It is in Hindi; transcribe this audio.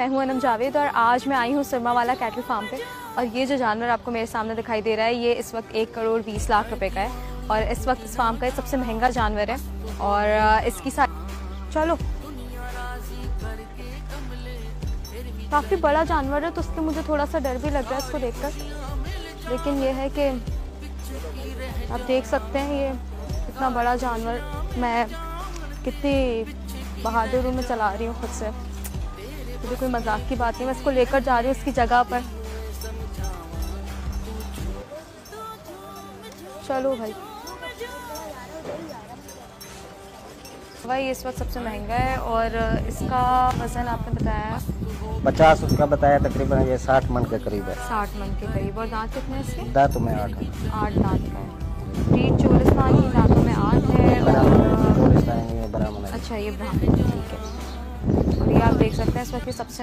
मैं हूं अनम जावेद और आज मैं आई हूं सुरमा वाला कैटल फार्म पे। और ये जो जानवर आपको मेरे सामने दिखाई दे रहा है ये इस वक्त 1 करोड़ 20 लाख रुपए का है और इस वक्त इस फार्म का सबसे महंगा जानवर है। और इसकी चलो काफ़ी बड़ा जानवर है तो उसके मुझे थोड़ा सा डर भी लग रहा है इसको देखकर, लेकिन ये है कि आप देख सकते हैं ये इतना बड़ा जानवर मैं कितनी बहादुरी में चला रही हूँ खुद से। मुझे कोई मजाक की बात नहीं, मैं इसको लेकर जा रही हूँ उसकी जगह पर। चलो भाई इस वक्त सबसे महंगा है और इसका वजन आपने बताया 50 उसका बताया, तकरीबन ये 60 मन के करीब है। 60 मन के करीब। और दांत कितने हैं इसके? दांत में 8 दांत का है। ब्रीड चोलिस्तान की, दांतों में 8 है। और अच्छा ये ब्राह्मण, ठीक है। और ये आप देख सकते हैं इस वक्त सबसे